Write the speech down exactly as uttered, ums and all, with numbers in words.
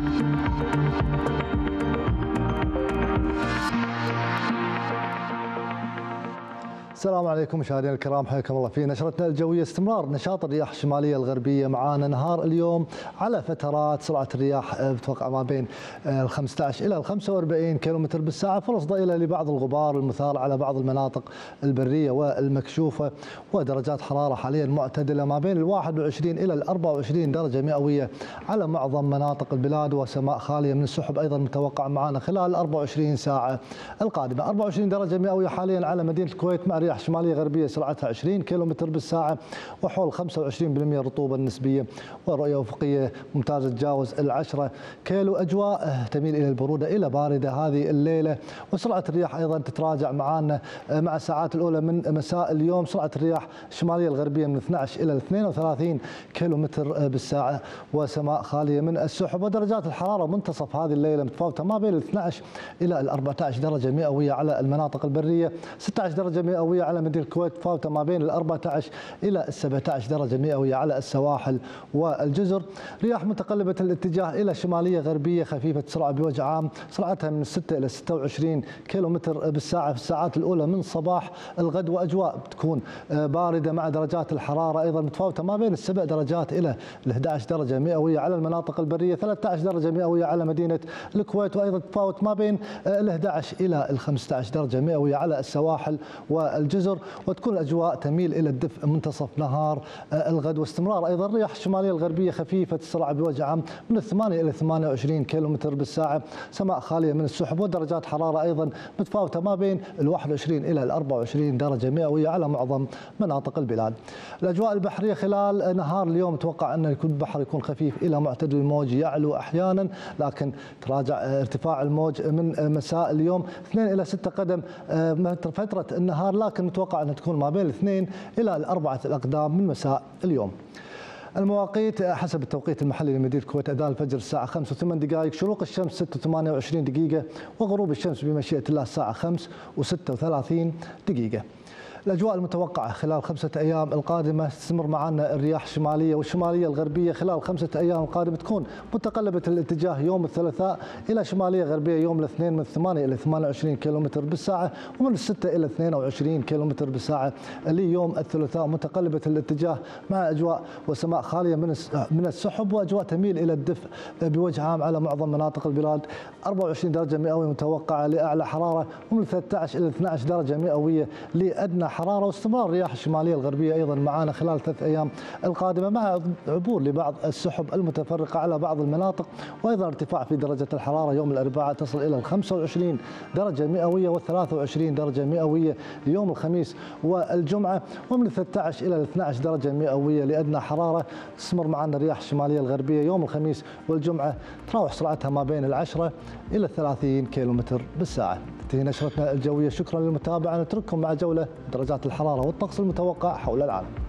السلام عليكم مشاهدينا الكرام، حياكم الله في نشرتنا الجويه. استمرار نشاط الرياح الشماليه الغربيه معانا نهار اليوم على فترات سرعه الرياح بتوقع ما بين ال خمسة عشر الى ال خمسة وأربعين كيلومتر بالساعه، فرص ضئيله لبعض الغبار المثار على بعض المناطق البريه والمكشوفه، ودرجات حراره حاليا معتدله ما بين ال واحد وعشرين الى ال أربعة وعشرين درجه مئويه على معظم مناطق البلاد، وسماء خاليه من السحب ايضا متوقع معنا خلال ال أربعة وعشرين ساعه القادمه. أربعة وعشرين درجه مئويه حاليا على مدينه الكويت مع رياح شماليه غربيه سرعتها عشرين كيلومتر بالساعه وحول خمسة وعشرين بالمئة رطوبه النسبيه، ورؤيه افقيه ممتازه تتجاوز العشرة كيلو. اجواء تميل الى البروده الى بارده هذه الليله، وسرعه الرياح ايضا تتراجع معنا مع الساعات الاولى من مساء اليوم. سرعه الرياح الشماليه الغربيه من اثني عشر الى اثنين وثلاثين كيلومتر بالساعه، وسماء خاليه من السحب. ودرجات الحراره منتصف هذه الليله متفاوته ما بين ال اثني عشر الى ال أربعة عشر درجه مئويه على المناطق البريه، ستة عشر درجه مئويه على مدينه الكويت، متفاوته ما بين ال أربعة عشر الى ال سبعة عشر درجه مئويه على السواحل والجزر. رياح متقلبه الاتجاه الى شماليه غربيه خفيفه السرعه بوجه عام، سرعتها من ستة الى ستة وعشرين كيلومتر بالساعه في الساعات الاولى من صباح الغد، واجواء بتكون بارده مع درجات الحراره ايضا متفاوته ما بين السبع درجات الى ال أحد عشر درجه مئويه على المناطق البريه، ثلاثة عشر درجه مئويه على مدينه الكويت، وايضا تتفاوت ما بين ال أحد عشر الى ال خمسة عشر درجه مئويه على السواحل والجزر، وتكون الاجواء تميل الى الدفء منتصف نهار الغد. واستمرار ايضا الرياح الشماليه الغربيه خفيفه السرعه بوجه عام من الثمانية الى ثمانية وعشرين كيلومتر بالساعه، سماء خاليه من السحب، ودرجات حراره ايضا متفاوته ما بين ال واحد وعشرين الى ال أربعة وعشرين درجه مئويه على معظم مناطق البلاد. الاجواء البحريه خلال نهار اليوم متوقع ان يكون البحر يكون خفيف الى معتدل، الموج يعلو احيانا لكن تراجع ارتفاع الموج من مساء اليوم اثنين الى ستة قدم فتره النهار، لكن متوقع ان تكون ما بين الاثنين الى الأربعة الاقدام من مساء اليوم. المواقيت حسب التوقيت المحلي لمدينة الكويت: أذان الفجر الساعة خمسة وثمان دقائق، شروق الشمس ستة وثمانية وعشرين دقيقة، وغروب الشمس بمشيئة الله الساعة خمسة وستة وثلاثين دقيقة. الأجواء المتوقعة خلال خمسة أيام القادمة: تستمر معنا الرياح الشمالية والشمالية الغربية خلال خمسة أيام القادمة، تكون متقلبة الاتجاه يوم الثلاثاء إلى شمالية غربية يوم الاثنين من ثمانية إلى ثمانية وعشرين كيلومتر بالساعة، ومن ستة إلى اثنين وعشرين كيلومتر بالساعة ليوم الثلاثاء متقلبة الاتجاه مع أجواء وسماء خالية من من السحب، وأجواء تميل إلى الدفء بوجه عام على معظم مناطق البلاد. أربعة وعشرين درجة مئوية متوقعة لأعلى حرارة، ومن ثلاثة عشر إلى اثني عشر درجة مئوية لأدنى حرارة. واستمرار الرياح الشماليه الغربيه ايضا معنا خلال ثلاث ايام القادمه، مع عبور لبعض السحب المتفرقه على بعض المناطق، وايضا ارتفاع في درجه الحراره. يوم الاربعاء تصل الى ال خمسة وعشرين درجه مئويه وال ثلاثة وعشرين درجه مئويه يوم الخميس والجمعه، ومن ثلاثة عشر الى اثني عشر درجه مئويه لادنى حراره. تستمر معنا الرياح الشماليه الغربيه يوم الخميس والجمعه، تراوح سرعتها ما بين العشرة الى ثلاثين كيلومتر بالساعه. تنتهي نشرتنا الجويه، شكرا للمتابعه. نترككم مع جوله درجات الحراره والطقس المتوقع حول العالم.